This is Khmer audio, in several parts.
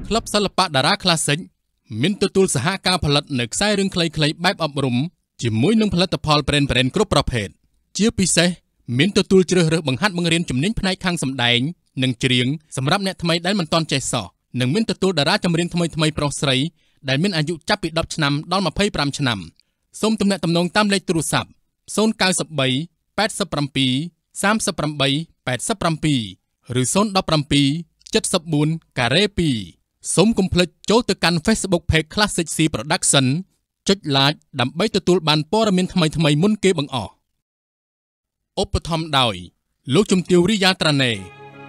ក្លឹបសិល្បៈតារាក្លាសិកមានទទួលសហការផលិតនៅខ្សែរឿងខ្លីៗបែបអប់រំជាមួយនឹងផលិតផលប្រេនគ្រប់ប្រភេទជាពិសេសមានទទួលជ្រើសរើសបង្ហាត់បង្រៀនជំនាញផ្នែកខាងសម្ដែងនិងច្រៀងសម្រាប់អ្នកថ្មីដែលមិនទាន់ចេះសោះនិងមានទទួលតារាចម្រៀងថ្មីប្រុសស្រីដែលមានអាយុចាប់ពី10ឆ្នាំដល់25ឆ្នាំសូមទំនាក់ទំនងតាមលេខទូរស័ព្ទ093 87 38 87 ឬ017 74 ការ៉េ 2សូមកុំភ្លេចចូលទៅកាន់ Facebook Page Classic C Production ចុច Like ដើម្បីទទួលបានព័ត៌មានថ្មីមុនគេបង្អស់ឧបត្ថម្ភដោយលោកជំទាវរីយ៉ាត្រាណេ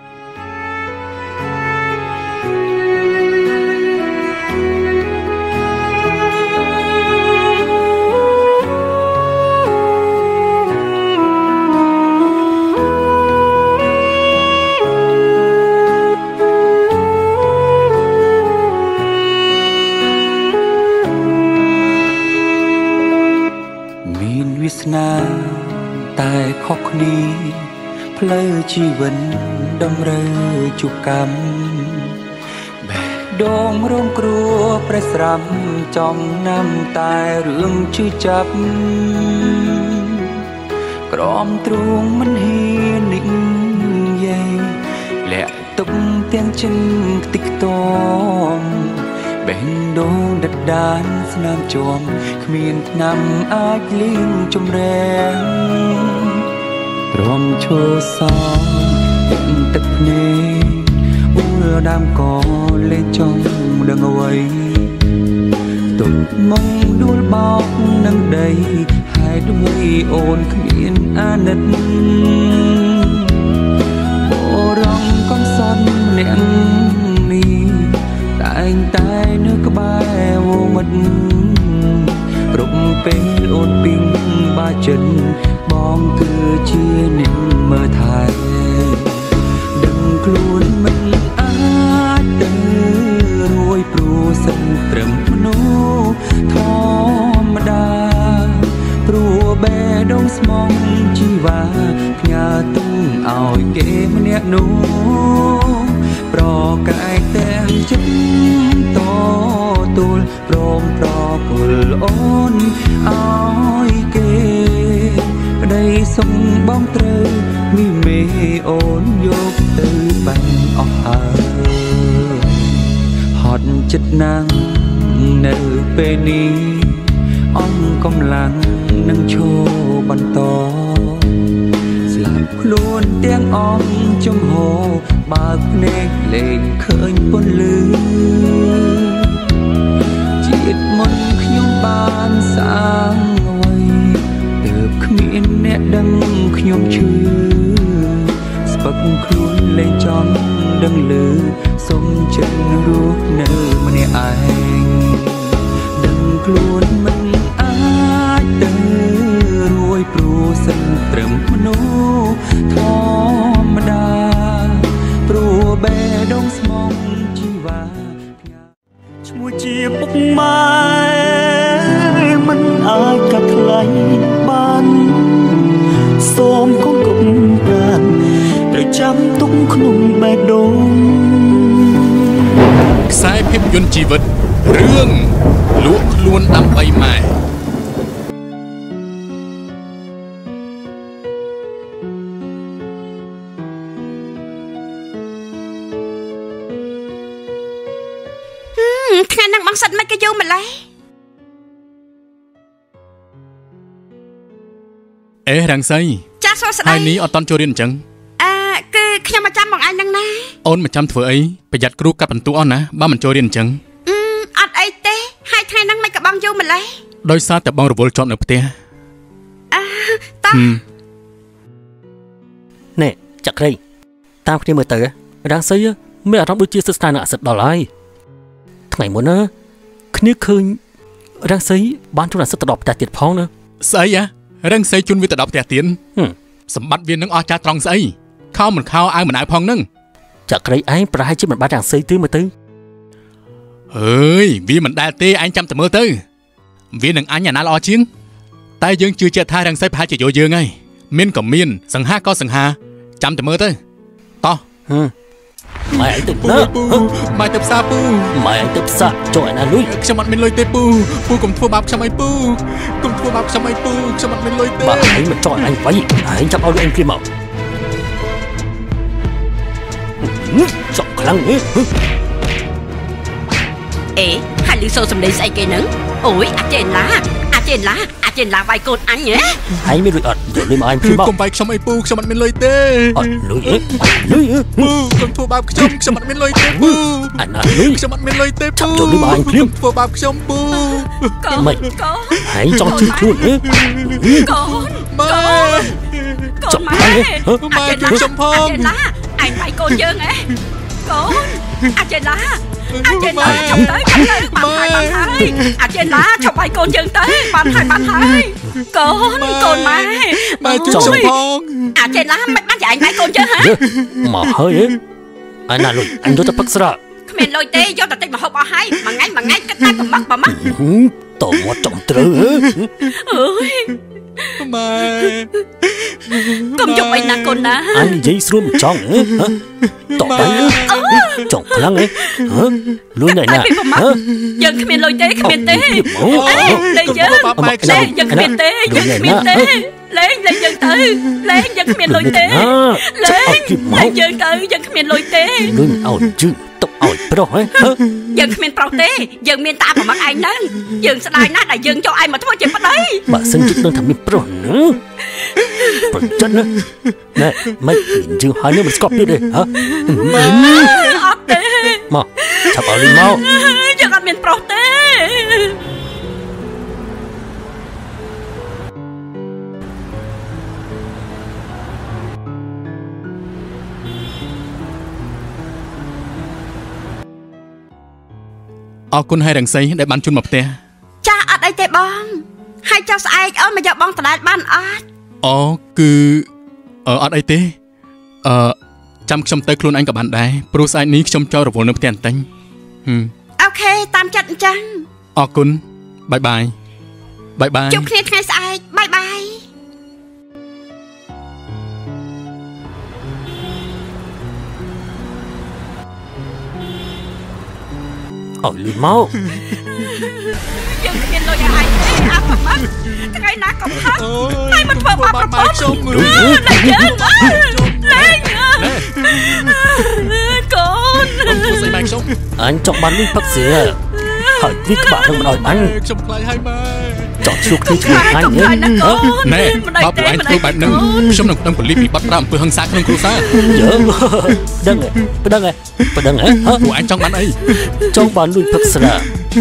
តែខុសគ្នាផ្លូវជីវិតតម្រូវជួបកម្មបេះដូងរងគ្រោះប្រេះស្រាំចំណាំតែរឿងជឿចាប់ក្រំទ្រូងមិនហ៊ាននិយាយលាក់ទុកទាំងចិនខ្ទេចខ្ទាំបេះដូងដដានស្នាមជាប់គ្មានថ្នាំអាចលៀងជំរះព្រមឈួរសងទឹកភ្នែកអ៊ូដើមកលេចង់ដឹងអ្វីទុកមកដួលបោកនឹងដីហេតុអ្វីអូនគ្មានអាណិតបរំកំសត់ម្នាក់នេះតែងតែនៅក្បែរវមិត្តគ្រប់ពេលអូនពីងបាចិត្តបងគឺជាអ្នកមើលថែដឹងខ្លួនមិនអាចទៅរួយព្រោះសិនត្រឹមមនុស្សធម្មតាព្រោះបេះដូងស្មងជីវ៉ាផ្ញើទុំឲ្យគេម្នាក់នោះប្រកែកទាំងចិត្តតទូលព្រមប្រគល់អូនឲ្យគេក្តីសុំបងត្រូវមីមេអូនយកទៅបាញ់អស់ហើយហត់ចិត្តណាស់នៅពេលនេះអន់កម្លាំងនឹងឈរបន្តស្លាប់ខ្លួនទាំងអស់ចំហបើកភ្នែកលេងឃើញពន្លឺជាតិមុនខ្ញុំបានសាងអ្វីទើបគ្មានអ្នកដឹងខ្ញុំឈឺស្ពឹកខ្លួនលេងចង់ដឹងឮសុំចិត្តរស់នៅម្នាក់ឯងដឹងខ្លួនមិនអាចទៅរួយព្រោះសិនត្រឹមមនុស្សធម្មតាព្រោះបេះដូងស្មងជីវ៉ាឈ្មោះជាពុកម៉ែមិនអាចកាត់ថ្លៃបានសូមកុំគំប្រានត្រូវចាំទុកក្នុងបេះដូងខ្សែភាពយន្តជីវិតរឿងលក់ខ្លួនដើម្បីម៉ែថ្ងៃហ្នឹងបងសិតមិនក៏យូរម្លេះអេរាំងសីចាសួស្ដីហើយនេះអត់តន់ចូលរៀនអញ្ចឹងគឺខ្ញុំមកចាំបងឯងហ្នឹងណាអូនមកចាំធ្វើអីប្រយ័ត្នគ្រូកាត់បន្ទោសអស់ណាបើមិនចូលរៀនអញ្ចឹងអត់អីទេហើយថ្ងៃហ្នឹងមិនក៏បងយូរម្លេះដោយសារតែបងរវល់ជាប់នៅផ្ទះតោះណែចក្រីតាមគ្នាមើលទៅរាំងសីមានអារម្មណ៍ដូចជាស្ថានៈអសិទ្ធដល់ហើយថ្ងៃមុនណាគ្នាឃើញរាំងសីបានជួនអាសិទ្ធទៅដល់ផ្ទះទៀតផងណាស្អីរាំងសីជួនវាទៅដល់ផ្ទះទៀតសម្បត្តិវានឹងអស់ចាស់ត្រង់ស្អីខោមិនខោអាវមិនអាវផងនឹងចក្រីឯងប្រហែលជាមិនបានរាំងសីទេមើលទៅអើយវាមិនដែលទេឯងចាំតែមើលទៅវានឹងអញអាណាល្អជាងតែយើងជឿជាក់ថារាំងសីប្រហែលជាយកយើងហើយមានក៏មានសង្ហាក៏សង្ហាចាំតែមើលទៅតោះម៉ែឯងទៅណាម៉ែទៅផ្សារពូម៉ែឯងទៅផ្សារចុះឯណាលុយខ្ញុំអត់មានលុយទេពូកុំធ្វើបាបខ្ញុំអីពូកុំធ្វើបាបខ្ញុំអីពូខ្ញុំអត់មានលុយទេបាទឯងមិនចុះឯងໄວឯងចាប់ឲ្យលុយឯងព្រាមមកចុះខ្លាំងហ៎អេហើយលឺសូរសំឡេងស្អីគេហ្នឹងអូយអាចេនឡាវាយកូនអញហ៎ហើយមានលុយអត់យកលុយមកឯងព្រាមមកកុំវាយខ្ញុំអីពូខ្ញុំអត់មានលុយទេអត់លុយអីពូកុំធ្វើបាបខ្ញុំអត់មានលុយទេពូអាណាលុយខ្ញុំអត់មានលុយទេពូយកលុយមកឯងព្រាមធ្វើបាបខ្ញុំពូមិនហើយចង់ជឿខ្លួនហ៎កូនម៉ែខ្ញុំផងអចេនឡាឯងវាយកូនយើងហ៎កូនអចេនឡាចាំទៅបានហើយអចេនឡាឈប់វាយកូនយើងទៅបានហើយកូនម៉ែជួយខ្ញុំផងអចេនឡាមិនបានចាឯងវាយកូនយើងហ៎មកហើយអាណាលុយអញយកទៅផឹកស្រាគ្មានលុយទេយកតែតិចមកហូបអស់ហើយមួយថ្ងៃគិតតែប្រមាត់តោមកចំត្រូវអើយម៉ែកុំជប់អីណាកូនណាអញនិយាយស្រួលមិនចង់តោបាយចង់ខ្លាំងលុយណែណាយើងគ្មានលុយទេគ្មានទេលេងយើងគ្មានទេលេងយើងទៅលេងយើងគ្មានលុយទេលេងយើងទៅយើងគ្មានលុយទេលុយអោជឺទុកឲ្យប្រុសហ៎យើងគ្មានប្រុសទេយើងមានតាប្រមាត់ឯងហ្នឹងយើងស្ដាយណាស់ដែលយើងចូលឯងមកធ្វើជាប្តីបើសិនជិតនឹងថាមានប្រុសណាប្រចិនណាណែមិនយើងហើយនឹងមិនស្កប់ទៀតទេហ៎អត់ទេមកចាប់ឲ្យលុយមកយើងអត់មានប្រុសទេអរគុណហើយរង្សីដែលបានជូនមកផ្ទះចាអត់អីទេបងហើយចុះស្អែកអូនមកយកបងតដែលបានអត់អូគឺអត់អីទេចាំខ្ញុំទៅខ្លួនអញក៏បានដែរព្រោះស្អែកនេះខ្ញុំចូលរវល់នៅផ្ទះបន្តិចអូខេតាមចិត្តអញ្ចឹងអរគុណបាយជួបគ្នាថ្ងៃស្អែកបាយអត់លឺមកយើងគ្មានលុយឲ្យទេអាប្រមាត់ថ្ងៃណាក៏ផឹកហើយមិនធ្វើបាបប្រពន្ធខ្ញុំលេងយើងលេងកូនធ្វើស្អីម៉ែខ្ញុំអញចង់បានលុយផឹកស្រាហើយវាក្បាលនឹងមិនឲ្យអញខ្ញុំខ្លាចហើយម៉ែចង់ជួបគ្នាជាមួយអញណែបើពួកឯងធ្វើបែបហ្នឹងខ្ញុំនឹងដឹងប៉ូលីសពីបទប្រាំអំពើហិង្សាក្នុងគ្រួសារយើងប្តឹងហ៎ពួកឯងចង់បានអីចង់បានលុយផឹកស្រា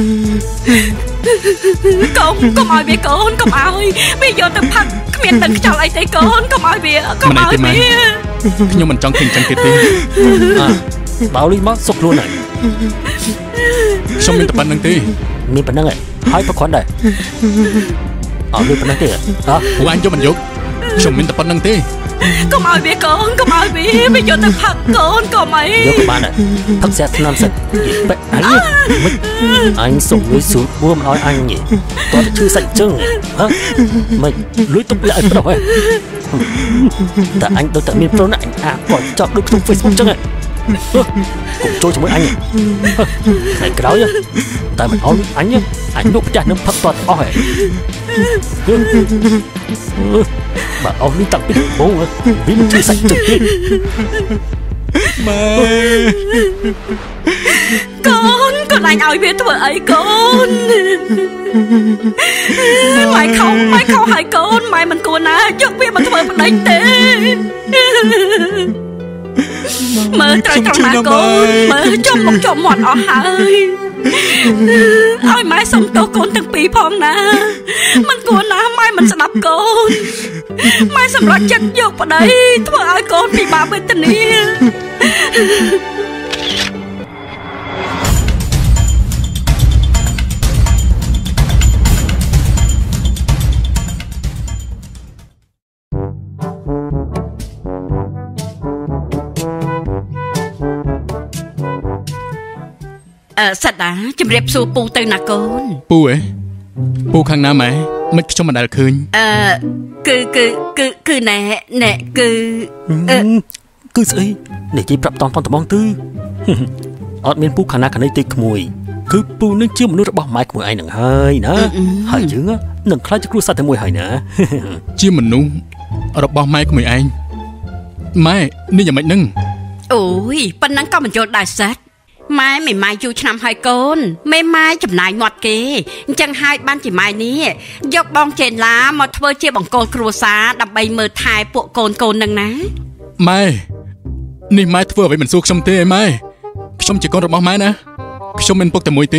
កុំឲ្យវាកូនកុំឲ្យវាយកទៅផឹកគ្មានដឹងខ្យល់អីទេកូនកុំឲ្យវាខ្ញុំមិនចង់ឃើញចឹងទៀតទេបើលុយមកសុកខ្លួនហើយខ្ញុំមានតែប៉ុណ្្នឹងទេមានប៉ុណ្្នឹងហើយប្រគ្រាន់ដែរអត់លុយប៉ុណ្្នឹងទេពួកអញយកមិនយកខ្ញុំមានតែប៉ុណ្្នឹងទេកុំឲ្យវាកូនកុំឲ្យវាយកទៅផឹកកូនកុំអីយកក៏បានដែរផឹកស្រាថ្នាំសិនបែកអញសុំលុយសួរបួមឲ្យអញតើឈឺសាច់ជើងមិនលុយទុកលាក់ឲ្យប្រុសហ៎តែអញដូចតែមានប្រុសណាអញគាត់ចាប់ដូចក្នុង Facebook ចឹងកុំចូលជាមួយអញថ្ងៃក្រោយតែមិនអោនអញលក់ផ្ទះនឹងផឹកតតអស់ហើយបើអស់នេះតាំងពីដំបូងវាមិនជួយសាច់ទឹកទេម៉ែកូនអញឲ្យវាធ្វើអីកូនម៉ែខំឲ្យកូនម៉ែមិនគួរណាយកវាមកធ្វើប្តីទេមើលត្រូវណាកូនមើលចំមុខចំមាត់អស់ហើយឲ្យម៉ែសុំទោសកូនទាំងពីរផងណាមិនគួរណាម៉ែមិនស្ដាប់កូនម៉ែសម្រេចចិត្តយកប្តីធ្វើឲ្យកូនពិបាកវេទនាសិតណាជំរាបសួរពូទៅណាកូនពូពូខាងណាម៉ែមិនខ្ញុំមិនដែលឃើញគឺណែគឺគឺស្អីនិយាយប្រាប់តន់តបងtưអត់មានពូខាងណាខាងនេះទេក្មួយគឺពូនឹងជាមនុស្សរបស់ម៉ែក្មួយឯងនឹងហើយណាហើយយើងនឹងខ្លាចជាគ្រួសារតែមួយហើយណាជាមនុស្សរបស់ម៉ែក្មួយឯងម៉ែនេះយ៉ាងម៉េចនឹងអូយប៉ុណ្ណឹងក៏មិនយល់ដែរសិតម៉ែមិនម៉ែយូរឆ្នាំហើយកូនមេម៉ែចំណាយមាត់គេអញ្ចឹងហើយបានជាម៉ែនេះយកបងចេនឡាមកធ្វើជាបង្គោលគ្រួសារដើម្បីមើលថែពួកកូននឹងណាម៉ែនេះម៉ែធ្វើអ្វីមិនសួរខ្ញុំទេឯម៉ែខ្ញុំជាកូនរបស់ម៉ែណាខ្ញុំមិនពុកតែមួយទេ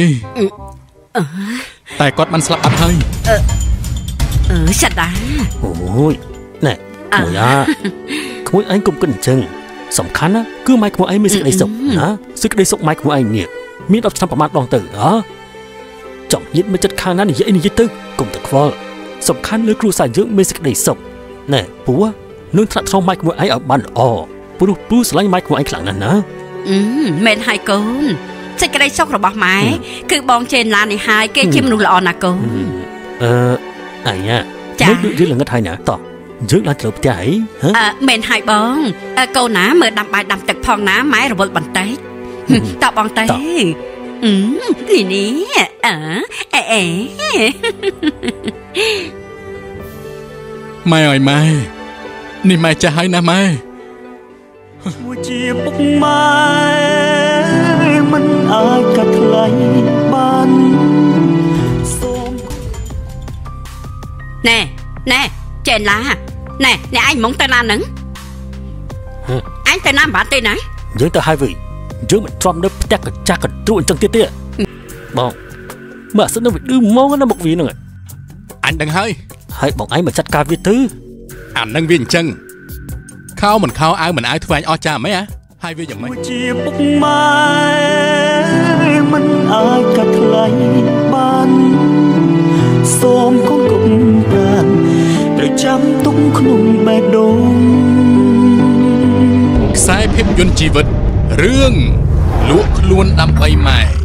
តែគាត់បានស្លាប់បាត់ហើយសិតតាអូយណែមួយក្មួយឯងកុំគិតអញ្ចឹងសំខាន់ណាគឺម៉ែក្មួយឯងមានសេចក្តីសុខណាសេចក្តីសុខម៉ែក្មួយឯងនេះមាន10ឆ្នាំប្រមាណដងទៅចំញាតិមកចិត្តខាងណានិយាយទៅកុំទៅខ្វល់សំខាន់លើគ្រួសារយើងមានសេចក្តីសុខណែពូនឹងថ្នាក់ថ្នមម៉ែក្មួយឯងឲ្យបានល្អព្រោះពូស្រឡាញ់ម៉ែក្មួយឯងខ្លាំងណាស់ណាមែនហើយកូនសេចក្តីសុខរបស់ម៉ែគឺបងចេនឡាននេះហើយគេជាមនុស្សល្អណាស់កូនអាយ៉ាមើលដូចយើងល្ងឹតហើយណាតោះយើងឡើងទៅផ្ទះហីមែនហើយបងកូនណាមើលដាំបាយដាំទឹកផងណាម៉ែរវល់បន្តិចតើបងទៅនេះម៉ែអើយម៉ែនេះម៉ែចាស់ហើយណាម៉ែមួយជាពុកម៉ែមិនអាចកាត់ថ្លៃបានសូមណែចេនឡាណែឯងហ្មងទៅណានឹងអញទៅណាបានទេណាយើងទៅហើយវិញយើងមិនទ្រាំនៅផ្ទះកញ្ចាស់កន្ទ្រក់អញ្ចឹងទៀតបងមើលអាសិននឹងវាឌឺមកណាមកវានឹងអញដឹងហើយបងឯងមកចាត់ការវាទៅអានឹងវាអញ្ចឹងខោមិនខោអាវមិនអាវធ្វើអញអស់ចាហ្មងហើយវាយ៉ាងម៉េចជាពុកម៉ែមិនអាចកាត់ថ្លៃបានសូមកូនគុំប្រានត្រូវចាំទុកក្នុងបេះដូងខ្សែភាពយន្តជីវិតរឿងលក់ខ្លួនដើម្បីម៉ែ